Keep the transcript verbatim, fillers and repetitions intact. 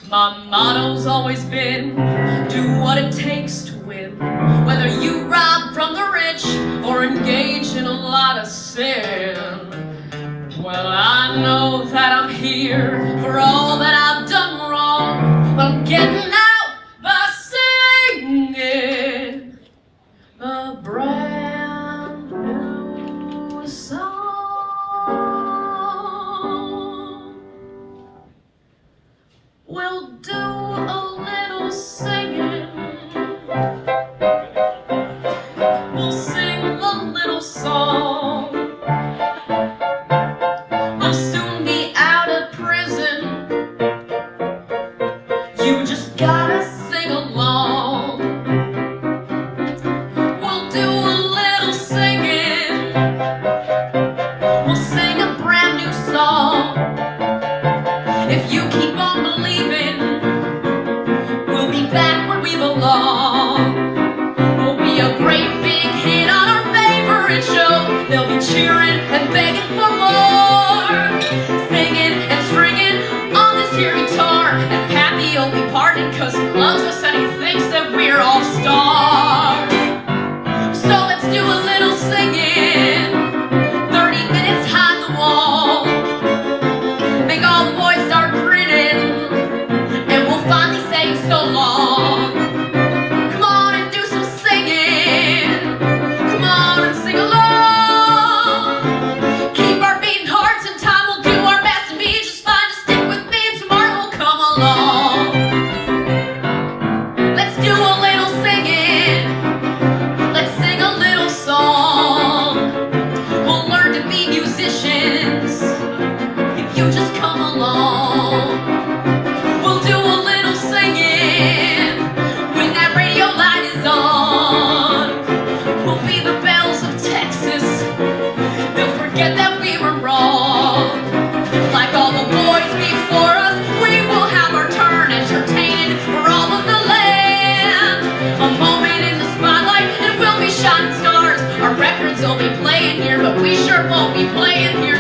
My motto's always been, do what it takes to win. Whether you rob from the rich or engage in a lot of sin. Well, I know that I'm here for all that I've done wrong, but I'm getting out by singing a brand new song. We'll do a little singing. We'll sing a little song. I'll soon be out of prison. You just gotta sing along. We'll do a little singing. We'll sing a brand new song. If you keep on believing, we'll be back where we belong. We'll be a great big hit on our favorite show. They'll be cheering and begging for more, singing and stringing on this here guitar. And Pappy will be pardoned cause he loves us and he thinks that we're all stars. So let's do a little singing, thirty minutes high the wall. Make all the boys start grinning, and we'll finally say so long. Come on and do some singing. Come on and sing along. Keep our beating hearts in time. We'll do our best and be just fine. Just stick with me and tomorrow will come along. Let's do a little singing. Let's sing a little song. We'll learn to be musicians if you just come along. We'll do a little singing when that radio light is on. We'll be the bells of Texas. They'll forget that we were wrong. Like all the boys before us, we will have our turn, entertaining for all of the land. A moment in the spotlight and we'll be shining stars. Our records will be playing here, but we sure won't be playing here